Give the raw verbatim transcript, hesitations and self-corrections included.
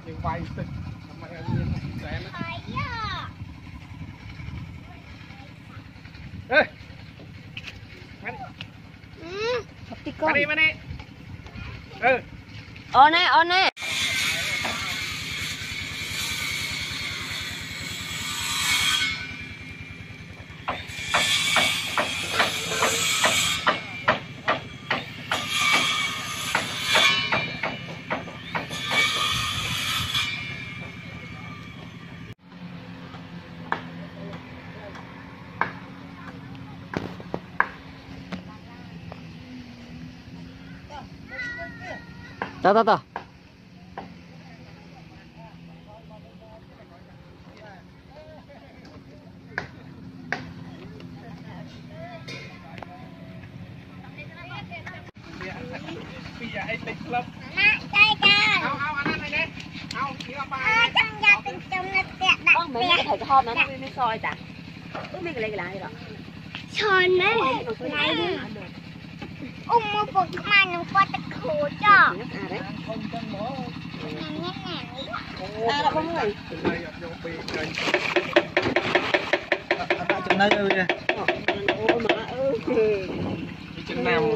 Những vài tích mà em rẽ nó. Ê! Mà đi, mà đi. Ừ. Ôn nè, ôn nè. Tao tao tao. Bây giờ anh lấy club. Ao ao anh này nè. Ao chỉ là ba. Con mấy cái thầy thon nó mới mới soi ta. Ước mấy cái này cái lại rồi. Soi mấy này đi. Ôm một bột mà nó qua tật khổ cho. À đấy. À là không người. Anh đã chừng này rồi nè. Ôi mà ơi. Chừng nào.